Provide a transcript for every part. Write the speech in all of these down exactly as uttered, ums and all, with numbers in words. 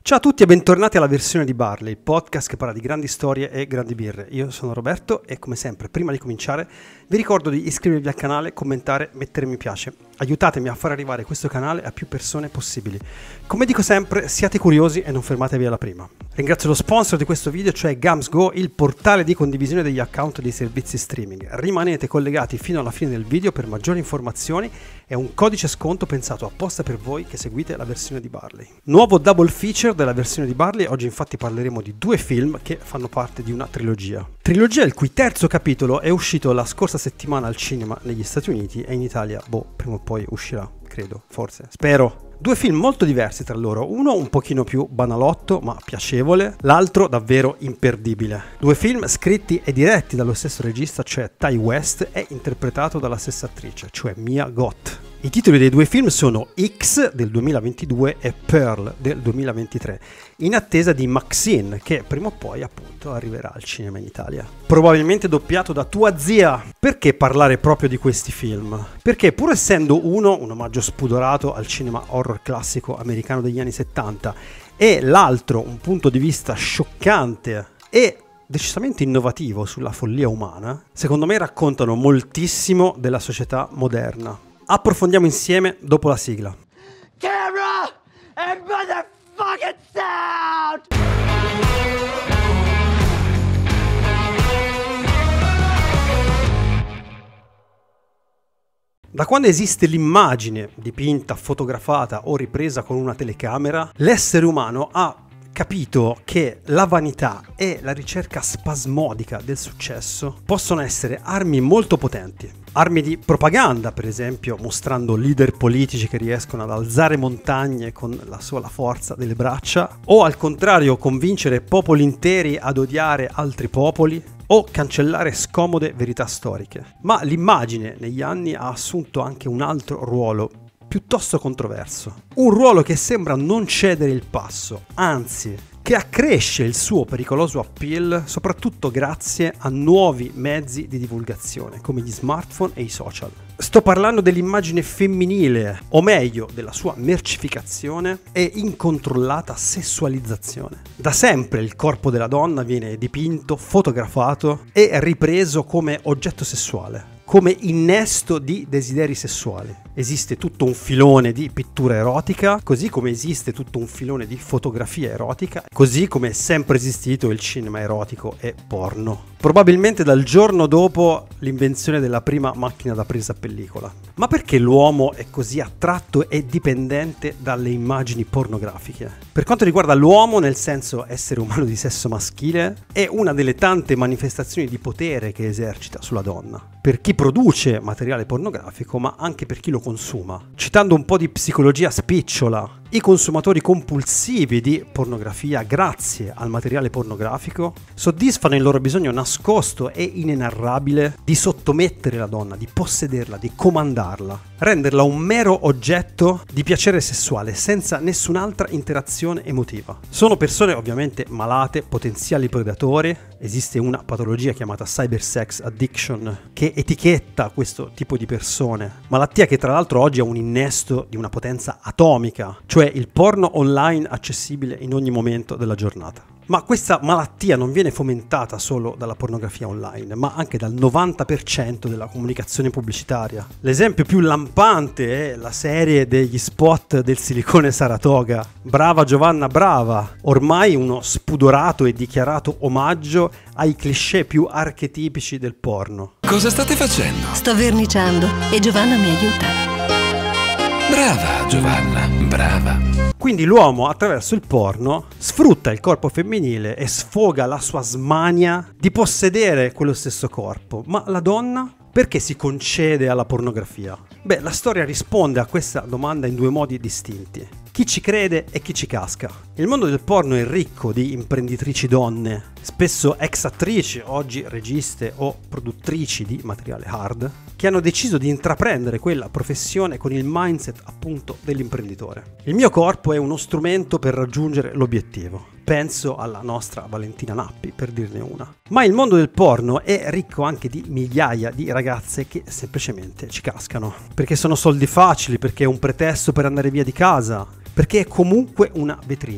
Ciao a tutti e bentornati alla versione di Barley, il podcast che parla di grandi storie e grandi birre. Io sono Roberto e come sempre, prima di cominciare, vi ricordo di iscrivervi al canale, commentare, mettere mi piace. Aiutatemi a far arrivare questo canale a più persone possibili. Come dico sempre, siate curiosi e non fermatevi alla prima. Ringrazio lo sponsor di questo video, cioè GamsGo, il portale di condivisione degli account dei servizi streaming. Rimanete collegati fino alla fine del video per maggiori informazioni e un codice sconto pensato apposta per voi che seguite la versione di Barley. Nuovo double feature della versione di Barley, oggi infatti parleremo di due film che fanno parte di una trilogia. Trilogia il cui terzo capitolo è uscito la scorsa settimana al cinema negli Stati Uniti e in Italia, boh, prima o poi uscirà, credo, forse, spero. Due film molto diversi tra loro, uno un pochino più banalotto ma piacevole, l'altro davvero imperdibile. Due film scritti e diretti dallo stesso regista, cioè Ti West, e interpretato dalla stessa attrice, cioè Mia Goth. I titoli dei due film sono X del duemilaventidue e Pearl del duemilaventitré, in attesa di Maxine, che prima o poi appunto arriverà al cinema in Italia. Probabilmente doppiato da tua zia. Perché parlare proprio di questi film? Perché pur essendo uno un omaggio spudorato al cinema horror classico americano degli anni settanta e l'altro un punto di vista scioccante e decisamente innovativo sulla follia umana, secondo me raccontano moltissimo della società moderna. Approfondiamo insieme dopo la sigla. Camera and motherfucking sound! Da quando esiste l'immagine dipinta, fotografata o ripresa con una telecamera, l'essere umano ha capito che la vanità e la ricerca spasmodica del successo possono essere armi molto potenti. Armi di propaganda, per esempio, mostrando leader politici che riescono ad alzare montagne con la sola forza delle braccia, o al contrario convincere popoli interi ad odiare altri popoli, o cancellare scomode verità storiche. Ma l'immagine negli anni ha assunto anche un altro ruolo piuttosto controverso. Un ruolo che sembra non cedere il passo, anzi che accresce il suo pericoloso appeal soprattutto grazie a nuovi mezzi di divulgazione come gli smartphone e i social. Sto parlando dell'immagine femminile, o meglio della sua mercificazione e incontrollata sessualizzazione. Da sempre il corpo della donna viene dipinto, fotografato e ripreso come oggetto sessuale, come innesto di desideri sessuali. Esiste tutto un filone di pittura erotica, così come esiste tutto un filone di fotografia erotica, così come è sempre esistito il cinema erotico e porno. Probabilmente dal giorno dopo l'invenzione della prima macchina da presa a pellicola. Ma perché l'uomo è così attratto e dipendente dalle immagini pornografiche? Per quanto riguarda l'uomo, nel senso essere umano di sesso maschile, è una delle tante manifestazioni di potere che esercita sulla donna. Per chi produce materiale pornografico, ma anche per chi lo consuma. Citando un po' di psicologia spicciola, i consumatori compulsivi di pornografia, grazie al materiale pornografico, soddisfano il loro bisogno nascosto e inenarrabile di sottomettere la donna, di possederla, di comandarla, renderla un mero oggetto di piacere sessuale senza nessun'altra interazione emotiva. Sono persone ovviamente malate, potenziali predatori. Esiste una patologia chiamata cybersex addiction che etichetta questo tipo di persone, malattia che tra l'altro oggi ha un innesto di una potenza atomica, cioè il porno online accessibile in ogni momento della giornata. Ma questa malattia non viene fomentata solo dalla pornografia online, ma anche dal novanta per cento della comunicazione pubblicitaria. L'esempio più lampante è la serie degli spot del silicone Saratoga. Brava Giovanna brava, ormai uno spudorato e dichiarato omaggio ai cliché più archetipici del porno. Cosa state facendo? Sto verniciando e Giovanna mi aiuta. Brava Giovanna, brava. Quindi l'uomo attraverso il porno sfrutta il corpo femminile e sfoga la sua smania di possedere quello stesso corpo. Ma la donna perché si concede alla pornografia? Beh, la storia risponde a questa domanda in due modi distinti. Chi ci crede e chi ci casca. Il mondo del porno è ricco di imprenditrici donne, spesso ex attrici, oggi registe o produttrici di materiale hard, che hanno deciso di intraprendere quella professione con il mindset appunto dell'imprenditore. Il mio corpo è uno strumento per raggiungere l'obiettivo. Penso alla nostra Valentina Nappi, per dirne una. Ma il mondo del porno è ricco anche di migliaia di ragazze che semplicemente ci cascano. Perché sono soldi facili, perché è un pretesto per andare via di casa, perché è comunque una vetrina.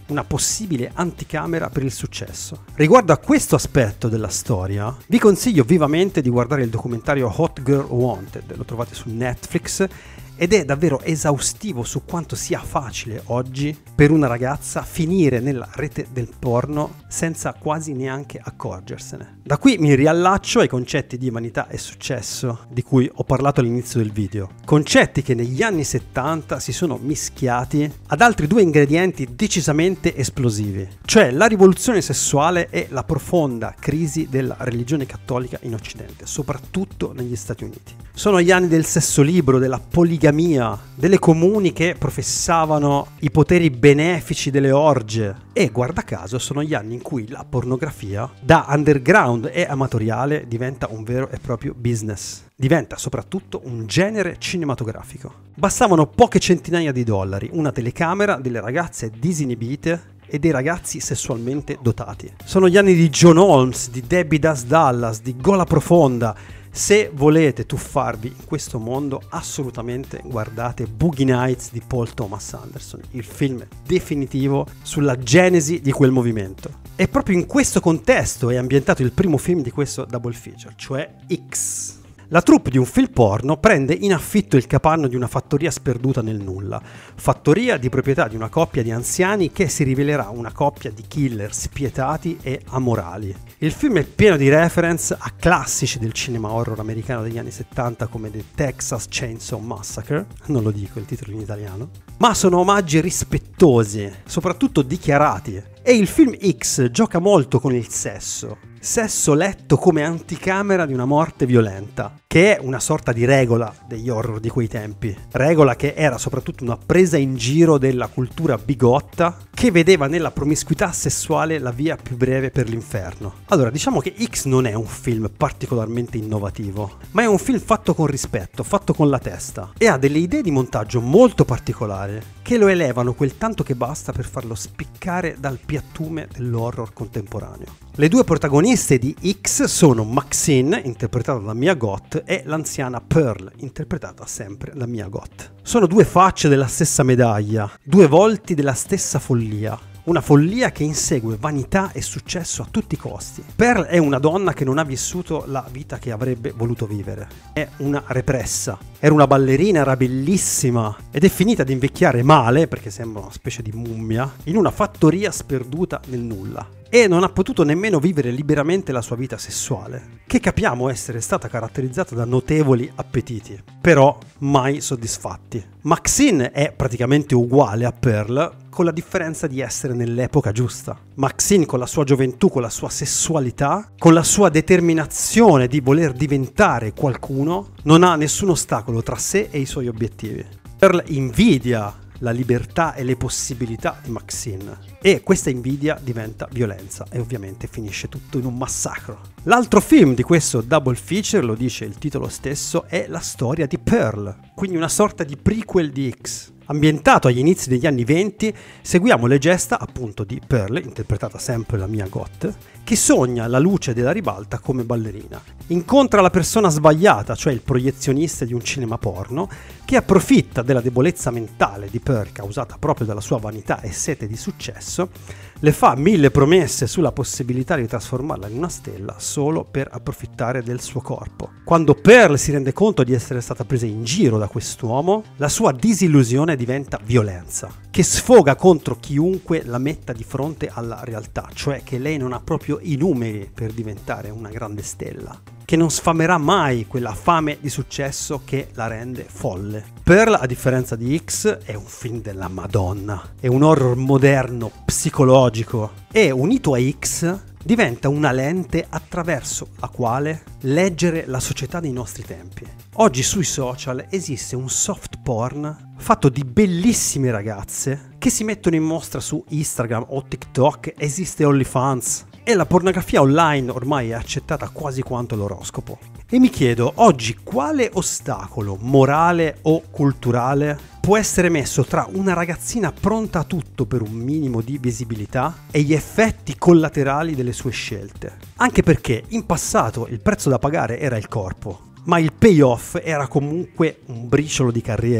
una possibile anticamera per il successo. Riguardo a questo aspetto della storia, vi consiglio vivamente di guardare il documentario Hot Girl Wanted, lo trovate su Netflix, ed è davvero esaustivo su quanto sia facile oggi per una ragazza finire nella rete del porno senza quasi neanche accorgersene. Da qui mi riallaccio ai concetti di vanità e successo di cui ho parlato all'inizio del video. Concetti che negli anni settanta si sono mischiati ad altri due ingredienti decisamente esplosivi, cioè la rivoluzione sessuale e la profonda crisi della religione cattolica in Occidente, soprattutto negli Stati Uniti. Sono gli anni del sesso libero, della poligamia, delle comuni che professavano i poteri benefici delle orge e, guarda caso, sono gli anni in cui la pornografia da underground e amatoriale diventa un vero e proprio business. Diventa soprattutto un genere cinematografico. Bastavano poche centinaia di dollari, una telecamera, delle ragazze disinibite e dei ragazzi sessualmente dotati. Sono gli anni di John Holmes, di Debbie Does Dallas, di Gola Profonda. Se volete tuffarvi in questo mondo, assolutamente guardate Boogie Nights di Paul Thomas Anderson, il film definitivo sulla genesi di quel movimento. E proprio in questo contesto è ambientato il primo film di questo double feature, cioè X. La troupe di un film porno prende in affitto il capanno di una fattoria sperduta nel nulla, fattoria di proprietà di una coppia di anziani che si rivelerà una coppia di killer spietati e amorali. Il film è pieno di reference a classici del cinema horror americano degli anni settanta come The Texas Chainsaw Massacre, non lo dico il titolo in italiano, ma sono omaggi rispettosi, soprattutto dichiarati. E il film X gioca molto con il sesso. Sesso letto come anticamera di una morte violenta, che è una sorta di regola degli horror di quei tempi. Regola che era soprattutto una presa in giro della cultura bigotta che vedeva nella promiscuità sessuale la via più breve per l'inferno. Allora, diciamo che X non è un film particolarmente innovativo, ma è un film fatto con rispetto, fatto con la testa, e ha delle idee di montaggio molto particolari che lo elevano quel tanto che basta per farlo spiccare dal piattume dell'horror contemporaneo. Le due protagoniste di X sono Maxine, interpretata da Mia Goth, e l'anziana Pearl, interpretata sempre da Mia Goth. Sono due facce della stessa medaglia, due volti della stessa follia. Una follia che insegue vanità e successo a tutti i costi. Pearl è una donna che non ha vissuto la vita che avrebbe voluto vivere. È una repressa. Era una ballerina, era bellissima ed è finita ad invecchiare male, perché sembra una specie di mummia, in una fattoria sperduta nel nulla. E non ha potuto nemmeno vivere liberamente la sua vita sessuale, che capiamo essere stata caratterizzata da notevoli appetiti, però mai soddisfatti. Maxine è praticamente uguale a Pearl, con la differenza di essere nell'epoca giusta. Maxine, con la sua gioventù, con la sua sessualità, con la sua determinazione di voler diventare qualcuno, non ha nessun ostacolo tra sé e i suoi obiettivi. Pearl invidia la libertà e le possibilità di Maxine, e questa invidia diventa violenza e ovviamente finisce tutto in un massacro. L'altro film di questo double feature, lo dice il titolo stesso, è la storia di Pearl, quindi una sorta di prequel di X. Ambientato agli inizi degli anni venti, seguiamo le gesta appunto di Pearl, interpretata sempre da Mia Goth, che sogna la luce della ribalta come ballerina. Incontra la persona sbagliata, cioè il proiezionista di un cinema porno, che approfitta della debolezza mentale di Pearl causata proprio dalla sua vanità e sete di successo, le fa mille promesse sulla possibilità di trasformarla in una stella solo per approfittare del suo corpo. Quando Pearl si rende conto di essere stata presa in giro da quest'uomo, la sua disillusione diventa violenza, che sfoga contro chiunque la metta di fronte alla realtà, cioè che lei non ha proprio i numeri per diventare una grande stella, che non sfamerà mai quella fame di successo che la rende folle. Pearl, a differenza di X, è un film della Madonna, è un horror moderno, psicologico, e unito a X diventa una lente attraverso la quale leggere la società dei nostri tempi. Oggi sui social esiste un soft porn fatto di bellissime ragazze che si mettono in mostra su Instagram o TikTok, esiste OnlyFans, e la pornografia online ormai è accettata quasi quanto l'oroscopo. E mi chiedo, oggi quale ostacolo morale o culturale può essere messo tra una ragazzina pronta a tutto per un minimo di visibilità e gli effetti collaterali delle sue scelte? Anche perché in passato il prezzo da pagare era il corpo, ma il payoff era comunque un briciolo di carriera.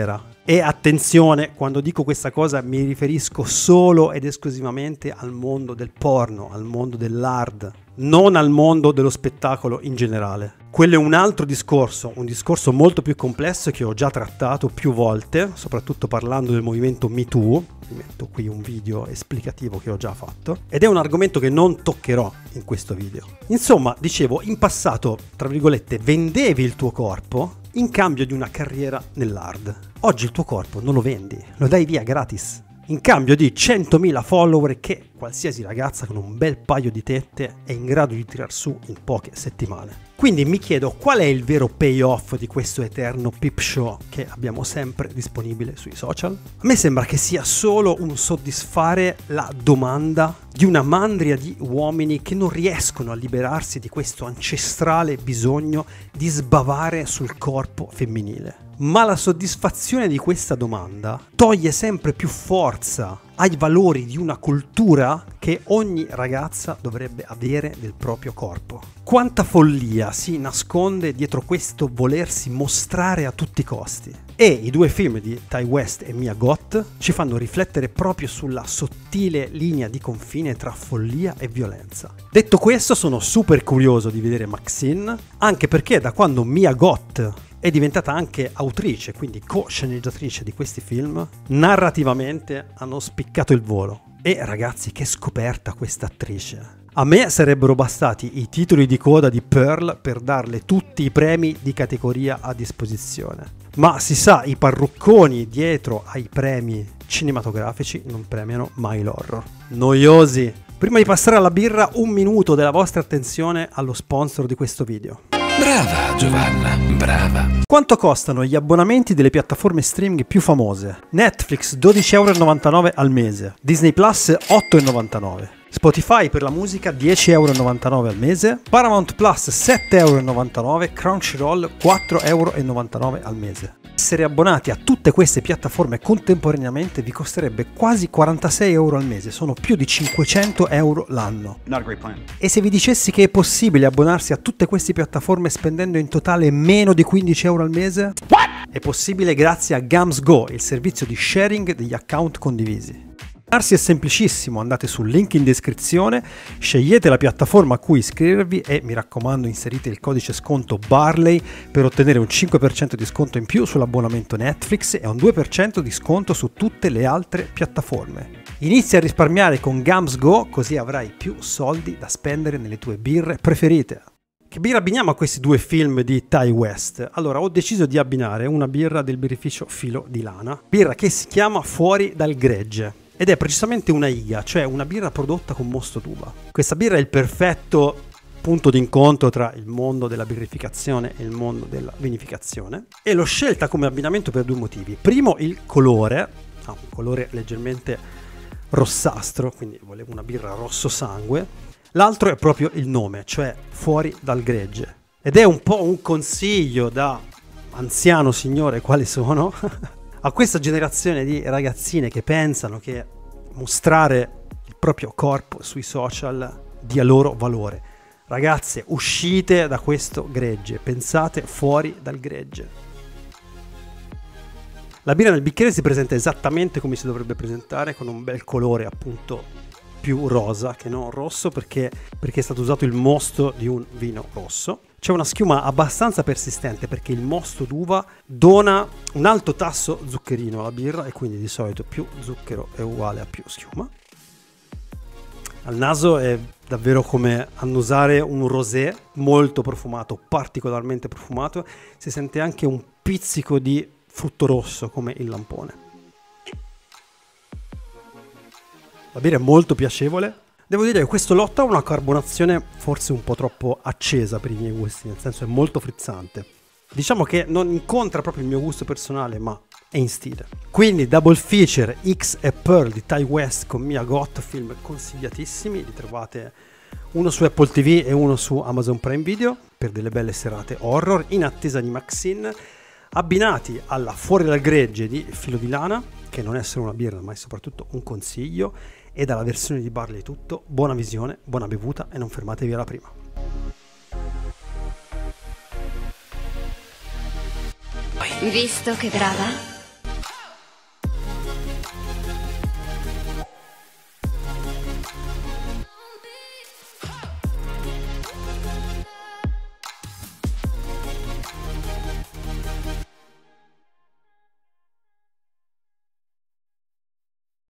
E attenzione, quando dico questa cosa mi riferisco solo ed esclusivamente al mondo del porno, al mondo dell'hard, non al mondo dello spettacolo in generale. Quello è un altro discorso, un discorso molto più complesso che ho già trattato più volte, soprattutto parlando del movimento Me Too. Vi metto qui un video esplicativo che ho già fatto, ed è un argomento che non toccherò in questo video. Insomma, dicevo, in passato, tra virgolette, vendevi il tuo corpo in cambio di una carriera nell'hard. Oggi il tuo corpo non lo vendi, lo dai via gratis, in cambio di centomila follower che qualsiasi ragazza con un bel paio di tette è in grado di tirar su in poche settimane. Quindi mi chiedo qual è il vero payoff di questo eterno peep show che abbiamo sempre disponibile sui social? A me sembra che sia solo un soddisfare la domanda di una mandria di uomini che non riescono a liberarsi di questo ancestrale bisogno di sbavare sul corpo femminile. Ma la soddisfazione di questa domanda toglie sempre più forza ai valori di una cultura che ogni ragazza dovrebbe avere del proprio corpo. Quanta follia si nasconde dietro questo volersi mostrare a tutti i costi. E i due film di Ti West e Mia Goth ci fanno riflettere proprio sulla sottile linea di confine tra follia e violenza. Detto questo, sono super curioso di vedere Maxine, anche perché da quando Mia Goth è diventata anche autrice, quindi co-sceneggiatrice di questi film, narrativamente hanno spiccato il volo. E ragazzi, che scoperta questa attrice! A me sarebbero bastati i titoli di coda di Pearl per darle tutti i premi di categoria a disposizione. Ma si sa, i parrucconi dietro ai premi cinematografici non premiano mai l'horror. Noiosi! Prima di passare alla birra, un minuto della vostra attenzione allo sponsor di questo video. Brava Giovanna, brava. Quanto costano gli abbonamenti delle piattaforme streaming più famose? Netflix dodici euro e novantanove al mese, Disney Plus otto euro e novantanove, Spotify per la musica dieci euro e novantanove al mese, Paramount Plus sette euro e novantanove, Crunchyroll quattro euro e novantanove al mese. Essere abbonati a tutte queste piattaforme contemporaneamente vi costerebbe quasi quarantasei euro al mese, sono più di cinquecento euro l'anno. Not a great plan. E se vi dicessi che è possibile abbonarsi a tutte queste piattaforme spendendo in totale meno di quindici euro al mese? What? È possibile grazie a GamsGo, il servizio di sharing degli account condivisi. Abbonarsi è semplicissimo, andate sul link in descrizione, scegliete la piattaforma a cui iscrivervi e mi raccomando inserite il codice sconto Barley per ottenere un cinque per cento di sconto in più sull'abbonamento Netflix e un due per cento di sconto su tutte le altre piattaforme. Inizia a risparmiare con GamsGo, così avrai più soldi da spendere nelle tue birre preferite. Che birra abbiniamo a questi due film di Ti West? Allora, ho deciso di abbinare una birra del birrificio Filo di Lana, birra che si chiama Fuori dal Gregge. Ed è precisamente una iga, cioè una birra prodotta con mosto d'uva. Questa birra è il perfetto punto d'incontro tra il mondo della birrificazione e il mondo della vinificazione. E l'ho scelta come abbinamento per due motivi. Primo, il colore, ha un colore leggermente rossastro, quindi volevo una birra rosso sangue. L'altro è proprio il nome, cioè Fuori dal Gregge. Ed è un po' un consiglio da anziano signore quale sono a questa generazione di ragazzine che pensano che mostrare il proprio corpo sui social dia loro valore. Ragazze, uscite da questo gregge, pensate fuori dal gregge. La birra nel bicchiere si presenta esattamente come si dovrebbe presentare, con un bel colore appunto più rosa che non rosso, perché, perché è stato usato il mosto di un vino rosso. C'è una schiuma abbastanza persistente perché il mosto d'uva dona un alto tasso zuccherino alla birra e quindi di solito più zucchero è uguale a più schiuma. Al naso è davvero come annusare un rosé molto profumato, particolarmente profumato. Si sente anche un pizzico di frutto rosso come il lampone. La birra è molto piacevole. Devo dire che questo lotto ha una carbonazione forse un po' troppo accesa per i miei gusti, nel senso è molto frizzante. Diciamo che non incontra proprio il mio gusto personale, ma è in stile. Quindi Double Feature X e Pearl di Ti West con Mia Goth, film consigliatissimi, li trovate uno su Apple T V e uno su Amazon Prime Video per delle belle serate horror in attesa di Maxine, abbinati alla Fuori dal Gregge di Filo di Lana, che non è solo una birra ma è soprattutto un consiglio, e dalla versione di Barley tutto. Buona visione, buona bevuta e non fermatevi alla prima. Visto che brava?